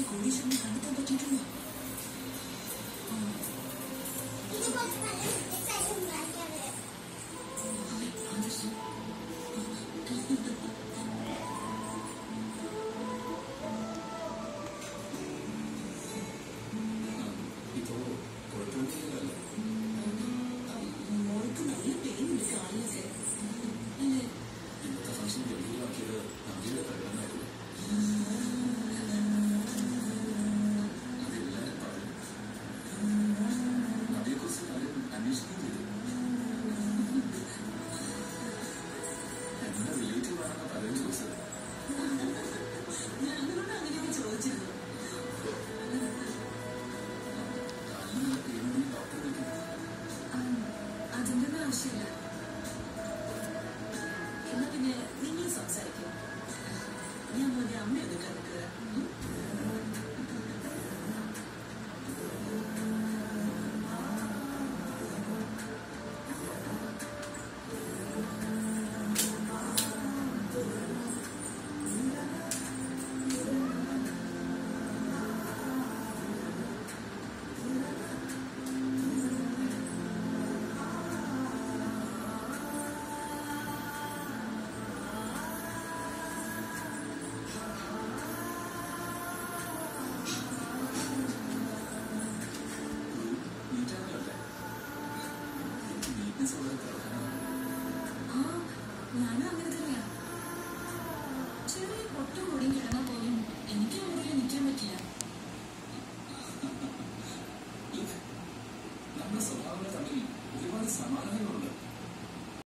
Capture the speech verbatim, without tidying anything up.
കോടീശ്വരനെ കണ്ടെത്താൻ പറ്റിയിട്ടുണ്ടോ? മോൾക്ക് നല്ല പെയിനുണ്ട് കാലിലൊക്കെ അല്ലേ? ഇന്നത്തെ ഫംഗ്ഷൻ വെളിയിലാക്കിയത് നദിയുടെ കല്യാണമായിരുന്നു. അതെല്ലാരും പറഞ്ഞു. നദിയെക്കുറിച്ച് കാര്യം അന്വേഷിക്കുകയും ചെയ്തു. എന്റെ റിലേറ്റീവ് ആണെന്ന് പലരും ചോദിച്ചത്. ഞാനോട് അങ്ങനെയൊക്കെ ചോദിച്ചിരുന്നു. കാലിനുള്ള പെയിനുണ്ടെങ്കിൽ ഡോക്ടറെ വിളിക്കും. അതിന്റെ ഒന്നും ആവശ്യമില്ല. എന്നാ പിന്നെ നിങ്ങൾ സംസാരിക്കും. ഞാൻ മോന്റെ അമ്മയൊന്ന് കണ്ടിട്ട് ആ ഞാനും അങ്ങനെ തന്നെയാണ്. ചെറിയ പൊട്ടും കൂടിയും കിടന്നാൽ പോലും എനിക്ക് മുറിയിൽ നിൽക്കാൻ പറ്റില്ല. നമ്മുടെ സ്വഭാവങ്ങൾ തമ്മിൽ ഒരുപാട് സമാനതകളുണ്ട്.